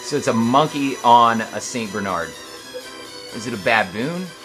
So it's a monkey on a Saint Bernard. Is it a baboon?